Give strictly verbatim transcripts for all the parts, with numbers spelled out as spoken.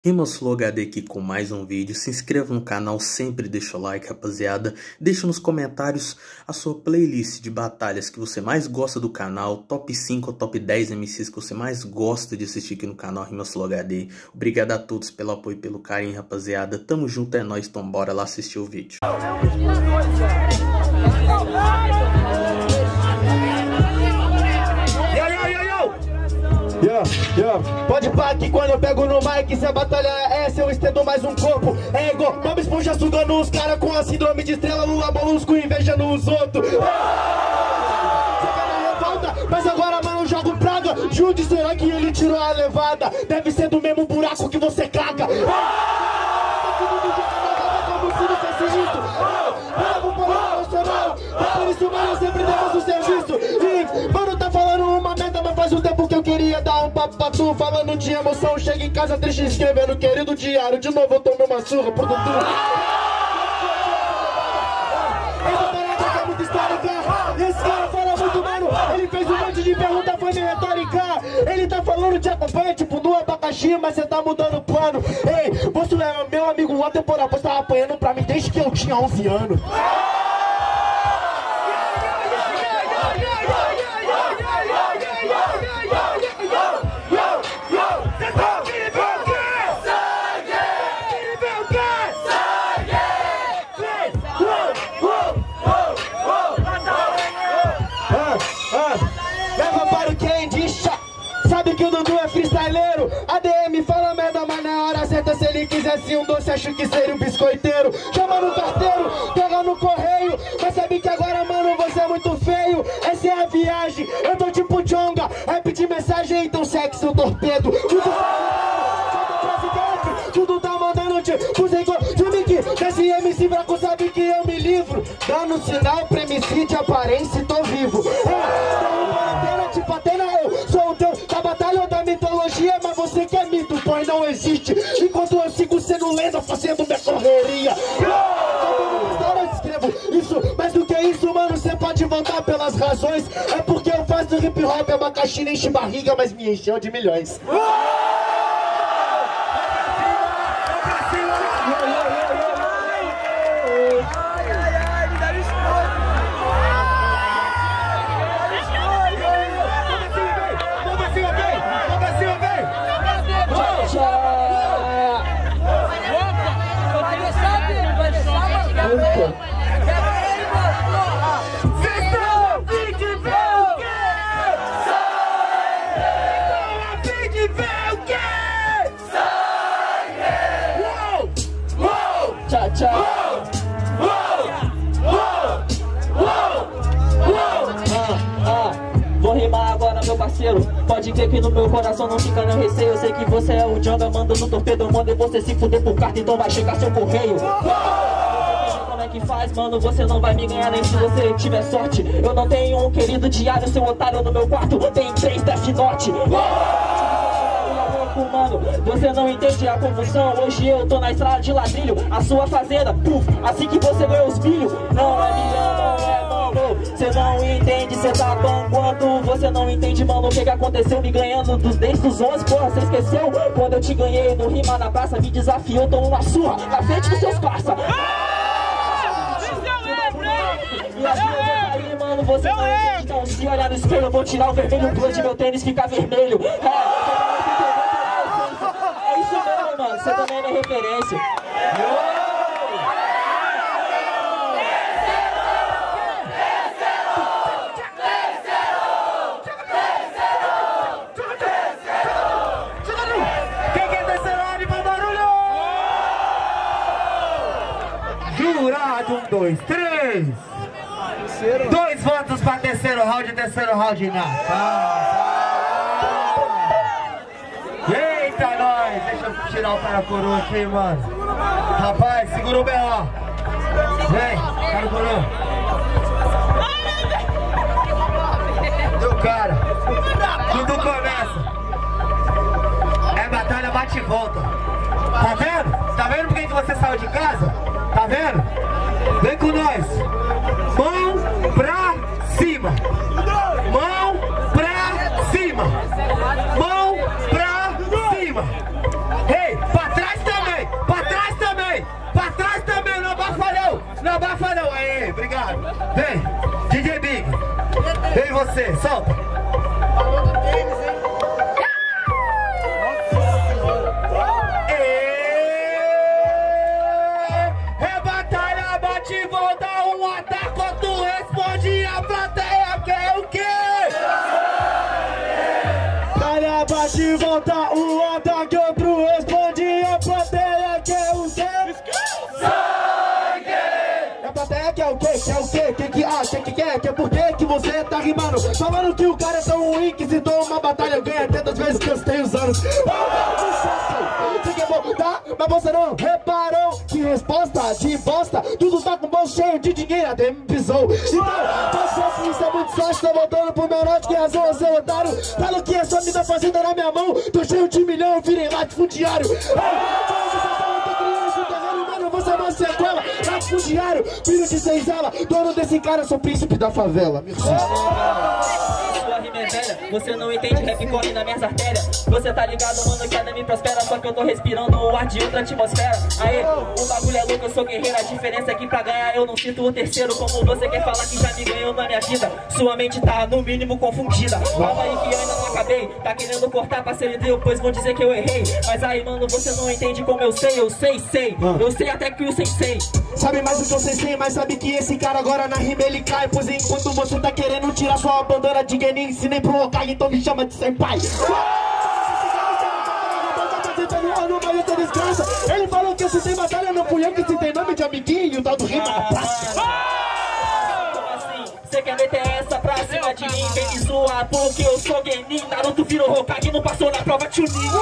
Rimas Flow H D aqui com mais um vídeo. Se inscreva no canal, sempre deixa o like, rapaziada. Deixa nos comentários a sua playlist de batalhas que você mais gosta do canal, top cinco ou top dez M Cs que você mais gosta de assistir aqui no canal Rimas Flow H D. Obrigado a todos pelo apoio e pelo carinho, rapaziada. Tamo junto, é nóis, então bora lá assistir o vídeo. Yeah, yeah. Pode pá que quando eu pego no mic, se a batalha é essa, eu estendo mais um corpo. É igual Bob Esponja sugando os caras com a síndrome de estrela, Lula Molusco inveja nos outros. Mas agora, mano, eu jogo praga. Junte, será que ele tirou a levada? Deve ser do mesmo buraco que você caga. Como se não fosse isso. Bravo, porra, nacional. Por isso, mano, sempre temos o serviço. E, mano, tá falando uma merda, mas faz um tempo que eu queria dar um papo pra tu. Falando de emoção, chega em casa triste escrevendo querido diário. De novo eu tomei uma surra pro Dudu. Essa parada que é muito histórica. Esse cara fala muito, mano. Ele fez um monte de pergunta, foi minha retórica. Ele tá falando de acompanha, tipo no abacaxi, mas cê tá mudando o plano. Ei, você é meu amigo lá temporal, você tava apanhando pra mim desde que eu tinha onze anos. Sabe que o Dudu é freestyleiro. A D M fala merda, mas na hora certa, se ele quisesse um doce, acho que seria um biscoiteiro. Chama no carteiro, pega no correio. Mas sabe que agora, mano, você é muito feio. Essa é a viagem, eu tô tipo Jonga. Rap de mensagem, então segue seu torpedo. Tudo presidente, tudo tá mandando te usei de Mickey. Desse M C fraco sabe que eu me livro. Dando sinal pra M C de aparência, tô vivo. É, tipo Atena, eu sou o teu da batalha ou da mitologia, mas você que é mito, pois não existe. Enquanto eu sigo sendo lenda, fazendo minha correria. Eu escrevo isso, mas do que isso, mano, você pode voltar pelas razões. É porque eu faço hip hop, abacaxi nem enche barriga, mas me encheu de milhões. Vou rimar agora, meu parceiro. Pode ver que no meu coração não fica nem receio. Eu sei que você é o Jonga, manda no torpedo. Eu mando você se fuder por carta, então vai chegar seu correio. Como é que faz, mano? Você não vai me ganhar nem se você tiver sorte. Eu não tenho um querido diário, seu otário no meu quarto tem três Death Note. Mano, você não entende a confusão. Hoje eu tô na estrada de ladrilho, a sua fazenda, puf, assim que você ganhou os milhos. Não é milhão, não é mano. Você não entende, você tá banguando. Você não entende, mano, o que que aconteceu me ganhando dos desde os onze, porra, você esqueceu? Quando eu te ganhei no rima na praça, me desafiou, tô uma surra na frente dos seus parça. E as coisas aí, mano, você não entende. Então se olhar no espelho, eu vou tirar o vermelho, o clã de meu tênis fica vermelho. É, mano, você também não é referência. Quem quer terceiro de barulho? Jurado, um, dois, três. Dois votos para terceiro round, terceiro round na casa. Eita, nós! Deixa eu tirar o cara coroa aqui, mano. Rapaz, segura o B O. Vem, cara coroa. Deu cara. Tudo começa. É batalha bate e volta. Tá vendo? Tá vendo por que você saiu de casa? Tá vendo? Vem com nós. Mão pra cima. Mão pra cima. Mão pra cima. Ei, hey, você, solta. Falou do tênis, hein? É batalha, bate e volta, um ataque, tu responde, a plateia quer o quê? Batalha, bate e volta, um ataque, outro responde, a plateia quer o quê? A plateia quer o quê? Quer o quê? Quem que acha? Quem que quer? Quer por quê que você tá rimando? Falando que o cara é tão ruim que se toma uma batalha ganha tantas vezes que eu tenho os anos. Você quer voltar? Mas você não reparou que resposta de bosta. Tudo tá com o bolso cheio de dinheiro, até me pisou. Então, posso isso é muito sorte. Tô voltando pro meu norte, que razão você é otário. Falo que é só me dar fazenda na minha mão. Tô cheio de milhão, eu virei latifundiário. Você é uma sequela, latifundiário, filho de senzala, dono desse cara, sou príncipe da favela. Sua rima é velha, você não entende, rap corre nas minhas artérias. Você tá ligado, mano, que a me prospera, só que eu tô respirando o ar de outra atmosfera. Aí, o bagulho é louco, eu sou guerreiro, a diferença é que pra ganhar eu não sinto o terceiro. Como você quer falar que já me ganhou na minha vida, sua mente tá no mínimo confundida. Calma aí que eu ainda não acabei, tá querendo cortar parceiro de pois vão dizer que eu errei. Mas aí, mano, você não entende como eu sei, eu sei, sei, eu sei até que o sensei sabe mais do que eu sei, mas sabe que esse cara agora na rima ele cai. Pois enquanto você tá querendo tirar sua bandana de Genin, ensinei pro Hokage, então me chama de senpai. Ele falou que eu citei batalha, não fui eu que citei nome de amiguinho, tal do rima na praça. Cê quer meter essa pra cima de mim? Vem me zoar porque eu sou Genin. Naruto virou Hokage, não passou na prova Chunin.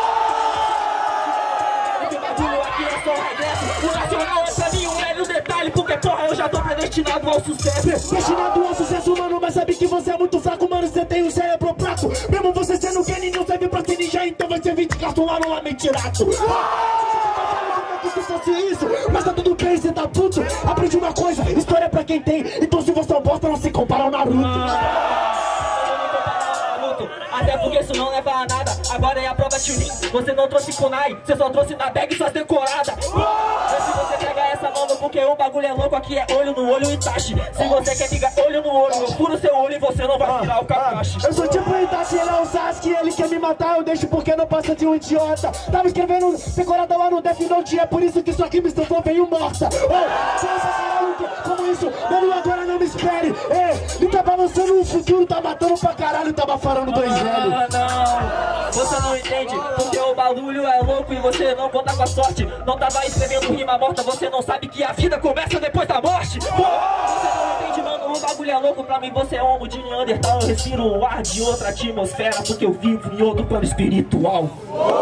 Aqui é só regresso. O nacional é pra mim um velho detalhe, porque porra eu já tô predestinado ao sucesso. Destinado ao sucesso, mano, mas sabe que você é muito fraco, mano, você tem um cérebro fraco. Mesmo você sendo Genin, não serve pra ser ninja, então vai ser vinte cartão lá no Amentirato. Se fosse isso, mas tá tudo bem, cê tá puto. Aprendi uma coisa, história é pra quem tem. Então se você é um bosta, não se compara ao Naruto. Até porque isso não leva a nada. Agora é a prova Chunin. Você não trouxe kunai, você só trouxe na bag suas decoradas. Mas se você pega essa mano, porque o bagulho é louco, aqui é olho no olho e Itachi. Se você quer ficar olho no olho, eu furo seu olho e você não vai virar o Kakashi. Eu sou tipo o Itachi, ele é o Sasuke, ele quer me matar, eu deixo porque não passa de um idiota. Tava escrevendo decorada lá no Death Note, é por isso que sua rima estou veio morta. Oh, como isso? Mano, agora não me espere. Ei, ele tá balançando o futuro, tá matando pra caralho, tá bafarando dois velhos. Ah, não, você não entende, porque o bagulho é louco e você não conta com a sorte. Não tava escrevendo rima morta, você não sabe que a vida começa depois da morte. Pô, você não entende, mano, o bagulho é louco. Pra mim você é homo de Neandertal, eu respiro o ar de outra atmosfera, porque eu vivo em outro plano espiritual.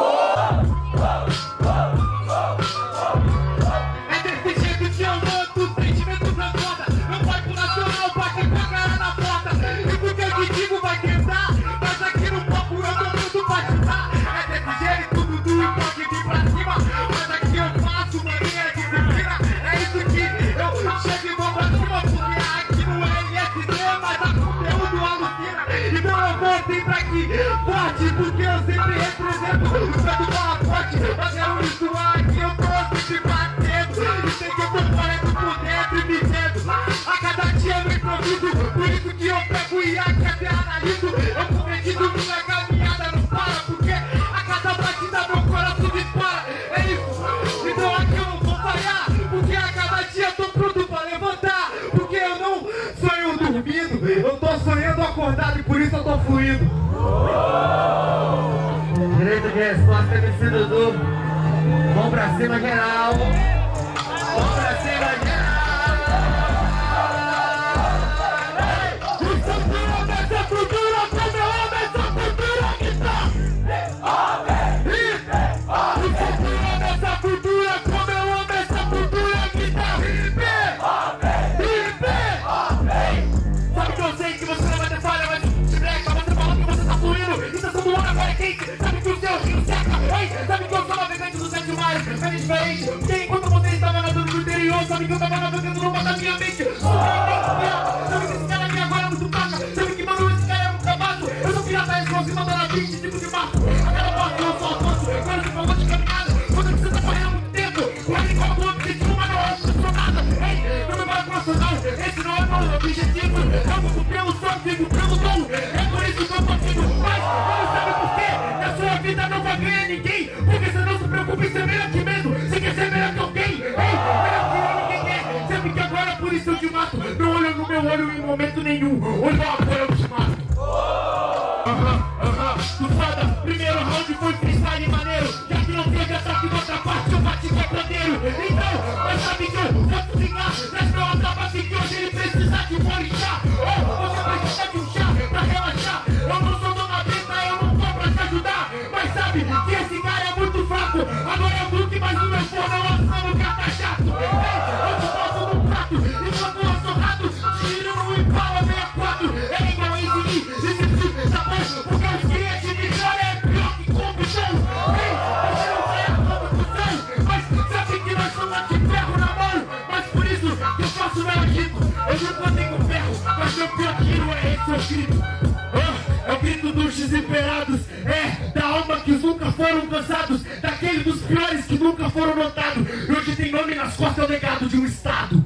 É desse jeito que eu luto, sentimento na foda. Não vai pro nacional, bate com a cara na porta. E porque eu te digo vai quebrar, mas aqui no papo eu tô tudo pra ajudar. É desse jeito, tudo duro, pode vir pra cima. Mas aqui eu faço mania de disciplina. É isso que eu chego e vou pra cima, porque aqui no L S D, mas a conteúdo alucina. Então eu vou sempre aqui, forte, porque eu sempre represento o canto da forte. Mas é um ritual que eu trouxe de batendo. E sei que eu tô falando por dentro e me vendo. A cada dia eu improviso, por isso que eu pego e até analiso. Eu acredito numa caminhada, não para, porque a cada batida meu coração dispara. É isso, então aqui eu não vou falhar, porque a cada dia eu tô pronto pra levantar. Porque eu não sonho dormindo, eu tô sonhando acordado e por isso eu tô fluindo. Direito de resposta, M C Dudu. Vamos pra cima, geral. Vamos pra cima, geral. Essa cultura, como eu amo essa cultura que tá. Essa cultura, como eu amo essa cultura que tá. Sabe que eu sei que você não vai ter falha, mas se breca, você fala que você tá fluindo. Então todo mundo agora é quente. Sabe que o seu rio seca. Ei, sabe que eu sou navegante dos sete mares. É diferente, porque enquanto você estava nadando no interior, sabe que eu tava navegando no mar da minha mente. Sabe que esse cara aqui agora é muito paca. Sabe que, mano, esse cara é muito cabaço. Eu sou pirata, resposta e manda na vinte, tipo de marco. A cada parte eu só avanço. Agora você falou de caminhada. Quando você tá correndo há muito tempo, corre igual o objetivo, mas não é funcionada. Ei, não me vai profissional. Esse não é meu objetivo. Eu vou cumprir o sonho, vivo pelo momento nenhum. Ou não, agora eu te mato. Aham, aham, tu foda. Primeiro round foi freestyle maneiro. Já que não teve ataque na outra parte, eu bati com o pandeiro. Então, mas sabe que eu vou cozinhar. Traz meu atabaque que hoje ele precisa de um orixá. Ou você precisa de um chá pra relaxar. Eu não sou dona Benta, eu não tô pra te ajudar. Mas sabe que esse cara é muito fraco. Agora é o Duque, mas no meu forno eu assando o cara tá chato. Ei, eu te passo no prato, enquanto eu sou rato. Tiro no Impala sessenta e quatro. É igual a Easy, esse tipo tá bom. Porque o cliente de cara é pior que condução. Ei, você não vai a condução. Mas sabe que nós somos de ferro na mão. Mas por isso que eu faço meu agito. Eu nunca tenho ferro, mas meu pior tiro é esse, eu grito. Oh, é o grito dos desesperados. É, da alma que nunca foram cansados. Daquele dos piores que nunca foram notados. E hoje tem nome nas costas, é o legado de um estado.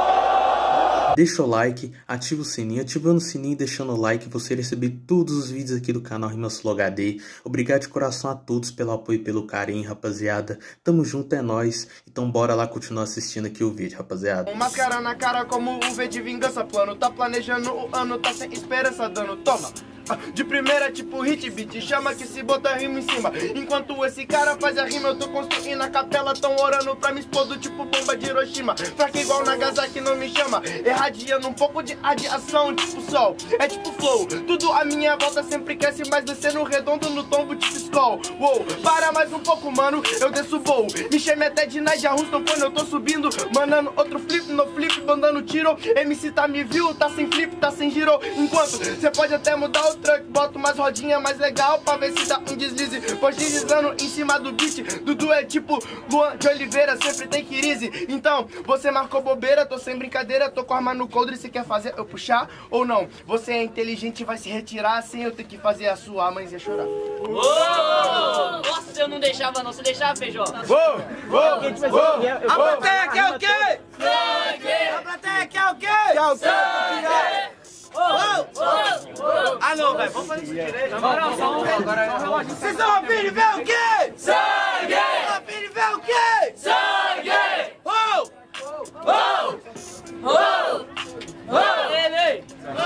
Deixa o like, ativa o sininho, ativando o sininho e deixando o like, você receber todos os vídeos aqui do canal Rimas Flow H D. Obrigado de coração a todos pelo apoio e pelo carinho, rapaziada. Tamo junto, é nóis. Então bora lá continuar assistindo aqui o vídeo, rapaziada. Um máscara na cara como o V de vingança. Plano tá planejando o ano, tá sem esperança dando. Toma! De primeira tipo hit beat, chama que se bota rima em cima. Enquanto esse cara faz a rima, eu tô construindo a capela. Tão orando pra me expor do tipo bomba de Hiroshima. Fraca igual Nagasaki não me chama. Irradiando um pouco de radiação, tipo sol. É tipo flow, tudo à minha volta sempre cresce. Mas descendo redondo no tombo tipo skull. Uou, para mais um pouco mano, eu desço voo. Me chame até de Nadia Houston quando eu tô subindo. Mandando outro flip no flip, mandando tiro. M C tá me viu, tá sem flip, tá sem giro. Enquanto cê pode até mudar o truck, boto mais rodinha mais legal pra ver se dá um deslize. Pois deslizando em cima do beat. Dudu é tipo Luan de Oliveira, sempre tem crise. Então, você marcou bobeira, tô sem brincadeira. Tô com a arma no coldre, se quer fazer eu puxar ou não? Você é inteligente, vai se retirar sem eu ter que fazer a sua mãezinha chorar. Uou! Nossa, eu não deixava não, você deixava, Feijó? Uou! Uou! Uou! A plateia quer o quê? Sangue! A plateia quer o quê? Quer o quê? Oh, oh, oh. Ah não, velho, vamos fazer isso direito. Agora só um. Vocês estão a fim de ver o quê? Sangue! Estão a fim de ver o quê? Sangue! Oh! Oh! Oh! Oh! Ele!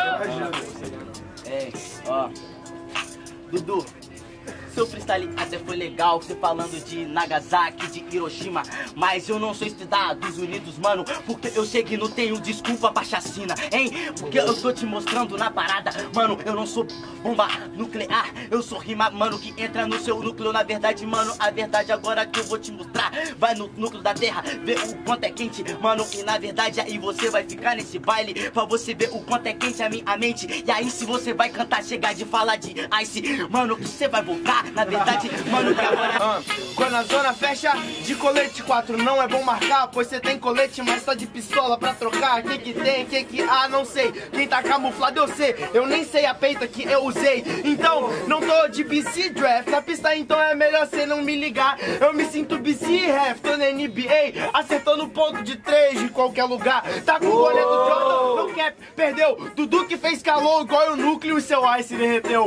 Ei, ó, Dudu, seu freestyle até foi legal, você falando de Nagasaki, de Hiroshima. Mas eu não sou estudado dos Unidos, mano, porque eu sei que não tenho desculpa pra chacina, hein? Porque eu tô te mostrando na parada, mano, eu não sou bomba nuclear. Eu sou rima, mano, que entra no seu núcleo. Na verdade, mano, a verdade agora que eu vou te mostrar. Vai no núcleo da terra, vê o quanto é quente, mano. E na verdade aí você vai ficar nesse baile pra você ver o quanto é quente a minha mente. E aí se você vai cantar, chegar de falar de ice, mano, você vai voltar. Na verdade, mano, que agora... Ah, quando a zona fecha, de colete quatro não é bom marcar. Pois você tem colete, mas tá de pistola pra trocar. Que que tem, que que há, não sei. Quem tá camuflado eu sei. Eu nem sei a peita que eu usei. Então, não tô de B C draft. Na pista então é melhor cê não me ligar. Eu me sinto B C ref, tô na N B A. Acertando ponto de três de qualquer lugar. Tá com o goleiro do Jordan, no cap, perdeu. Dudu que fez calor, igual o núcleo e seu ice derreteu.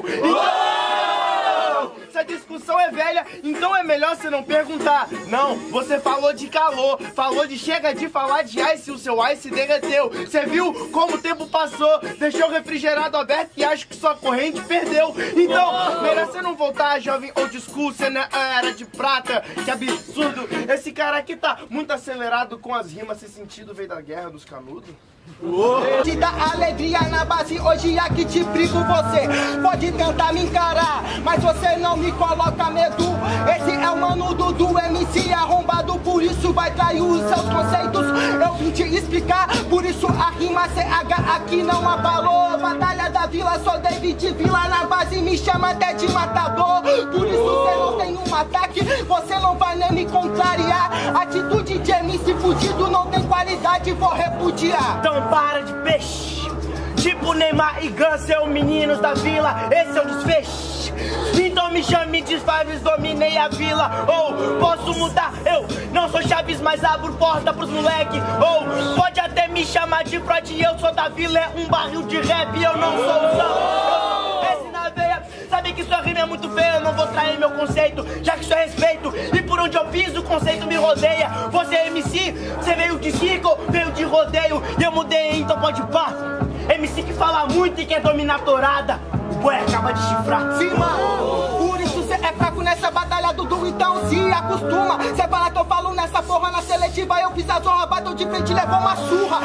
Então, essa discussão é velha, então é melhor você não perguntar. Não, você falou de calor, falou de chega de falar de ice, o seu ice derreteu. Você viu como o tempo passou, deixou o refrigerado aberto e acho que sua corrente perdeu. Então, melhor você não voltar, jovem old school, você não era de prata. Que absurdo, esse cara aqui tá muito acelerado com as rimas, esse sentido veio da guerra dos canudos. Uou. Te dá alegria na base, hoje aqui te brigo você. Pode tentar me encarar, mas você não me coloca medo. Esse é o mano Dudu, M C arrombado, por isso vai trair os seus conceitos. Eu vim te explicar, por isso a rima C H aqui não abalou. Batalha da Vila, sou David Vila na base, me chama até de matador. Por isso você não tem um ataque, você não vai nem me contrariar. Atitude de M C fudido não tem qualidade, vou repudiar. Então para de peixe, tipo Neymar e Gans, eu meninos da vila, esse é o desfecho. Então me chame de Faves, dominei a vila. Ou posso mudar, eu não sou Chaves, mas abro porta pros moleque. Ou pode até me chamar de Freud, eu sou da vila, é um barril de rap, eu não sou o São. Esse na veia, sabe que sua rima é muito feia, eu não vou trair meu conceito, já que isso é respeito. E por onde eu piso, o conceito me rodeia. Você é M C, você veio de circo, veio de rodeio, e eu mudei, então pode pá. M C que fala muito e quer dominar a torada, o boi acaba de chifrar. Sim, mano, por isso cê é fraco nessa batalha, Dudu, então se acostuma. Cê fala que eu falo nessa porra na seletiva, eu fiz a zorra, bateu de frente e levou uma surra.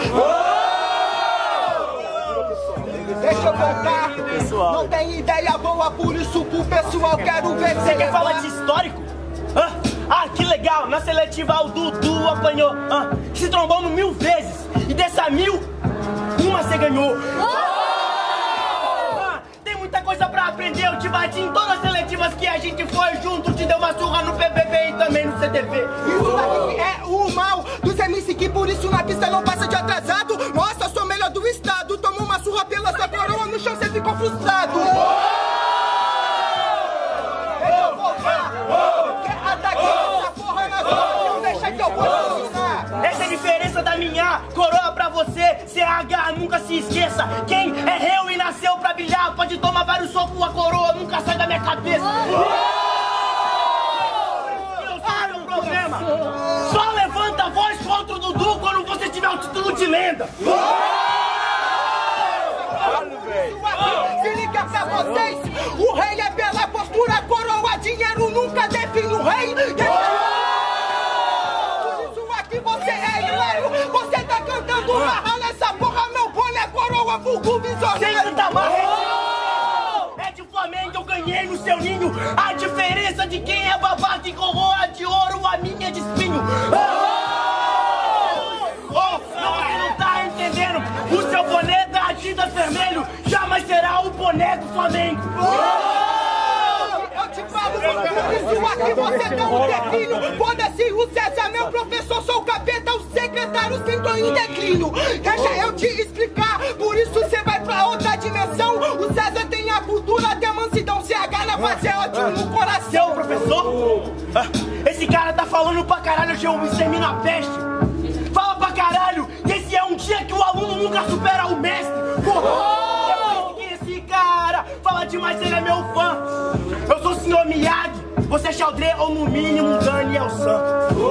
Deixa eu voltar, pessoal. Não tem ideia boa, por isso pro pessoal quero ver. Você quer falar de histórico? Ah, ah, que legal, na seletiva o Dudu apanhou, ah, se trombando mil vezes, e dessa mil, uma você ganhou. Ah, tem muita coisa pra aprender, eu te bati em todas as seletivas que a gente foi junto, te deu uma surra no P B B e também no C T V. Isso daqui é o mal dos M C que por isso na pista não passa de atrasado. Nossa, sou melhor do estado, tomou uma surra pela sua coroa, no chão cê ficou frustrado. Deixa eu voltar, quer atacar essa porra na sua, não deixa que eu vou ensinar. Essa é a diferença da minha coroa pra você, C H, nunca se esqueça. Quem é réu e nasceu pra brilhar, pode tomar vários socos, a coroa nunca sai da minha cabeça. Eu sei o problema, só levanta a voz contra o Dudu quando você tiver o título de lenda. Se liga pra vocês, o rei é pela postura, coroa, dinheiro nunca define o rei. Por isso aqui você é hilário, você tá cantando marra nessa porra, meu boné, coroa, vulgo visionário. Sem tanta marra, é de Flamengo, eu ganhei no seu ninho. A diferença de quem é babaca e coroa de ouro, a minha é de espinho. Oh, não, você não tá entendendo, o seu boné da Adidas vermelho jamais será o boné do Flamengo. Eu te falo, isso aqui você deu um declínio. Foda-se o César, meu professor, sou o capeta, o secretário sentou em declínio. Deixa eu te explicar, por isso você vai pra outra dimensão. O César tem a cultura, tem a mansidão, C H na face é ótimo no coração. Seu professor? Ah, esse cara tá falando pra caralho, eu me extermino a peste. Fala pra caralho, que esse é um dia que o aluno nunca supera o mestre. Porra! É por isso que esse cara fala demais, ele é meu fã. Eu sou o senhor Miyagi, você é Xaldré ou no mínimo Daniel San.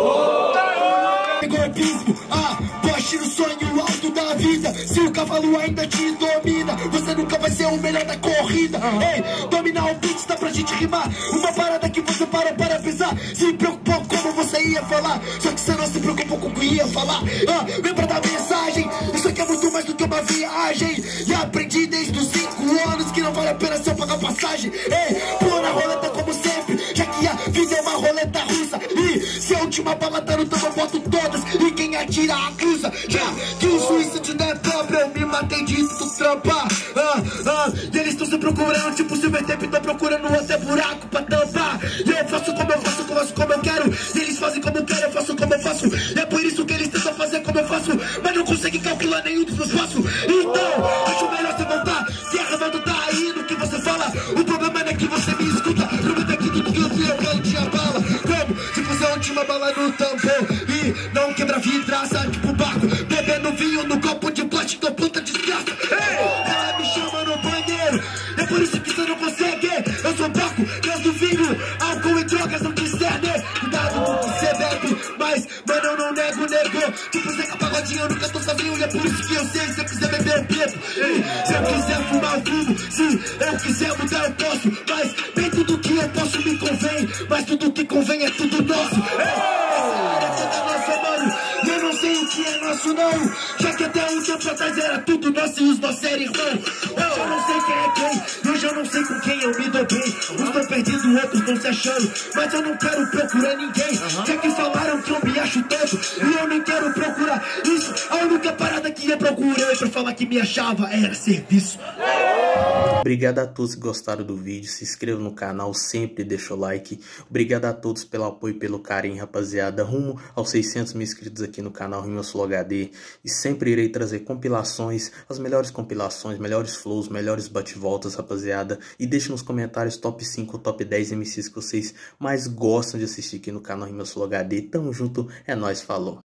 Golpismo, ah, poste no sonho alto da vida. Se o cavalo ainda te domina, você nunca vai ser o melhor da corrida. Ei, dominar o beat dá pra gente rimar. Uma parada que você parou para pensar. Se preocupou como você ia falar, só que você não se preocupou com o que ia falar. Ah, lembra da mensagem? Isso aqui é muito mais do que uma viagem. E aprendi desde os cinco anos que não vale a pena se eu pagar passagem. Ei, pula na roleta como sempre, já que a vida é uma roleta russa. E se a última bala tá no tambo, eu boto todas. E quem atira acusa. Já que o suicídio não é próprio, eu me matei de tu trampa. Ah, ah, e eles estão se procurando, tipo Silver Tape, tô procurando até buraco pra tampar. E eu faço como eu faço, faço como eu quero. E eles fazem como eu quero, eu faço como eu faço. E é por isso que eles tentam fazer como eu faço, mas não conseguem calcular nenhum dos meus passos. Então, acho melhor você voltar. Se a revolta tá aí no que você fala, o problema não é que você me escuta. Prometo aqui tudo que eu sei, eu quero te abala. Como se fosse a última bala no tambor. E não quebra vidraça, tipo barco. Bebendo vinho no copo de plástico, puta desgraça. Ei, ela me chama no banheiro, é por isso que você não consegue. Eu sou barco, Deus do vinho, álcool e drogas não discernem. Cuidado com o que você bebe, mas, mano, eu não nego, nego. Tipo Zeca Pagodinho, eu nunca tô sozinho. E é por isso que eu sei, se eu quiser beber, eu bebo. Ei, se eu quiser fumar, eu fumo. Se eu quiser mudar, eu posso. Mas nem tudo que eu posso me convém, mas tudo que convém é tudo nosso. Ei, essa área é toda nossa, mano. E eu não sei o que é nosso, não. Já que até um tempo atrás era tudo nosso e os nossos eram irmãos. Hoje eu não sei quem é quem, hoje eu não sei com quem eu me dou bem. Uns estão perdidos, outros estão se achando, mas eu não quero procurar ninguém. Já que falaram que eu me acho todo, e eu nem quero procurar isso. A única parada que eu procurei pra falar que me achava era serviço. Obrigado a todos que gostaram do vídeo, se inscreva no canal, sempre deixa o like. Obrigado a todos pelo apoio e pelo carinho, rapaziada, rumo aos seiscentos mil inscritos aqui no canal Rima Sul H D. E sempre irei trazer compilações, as melhores compilações, melhores flows, melhores bate-voltas, rapaziada. E deixe nos comentários top cinco ou top dez M Cs que vocês mais gostam de assistir aqui no canal Rima Sul H D. Tamo junto, é nóis, falou.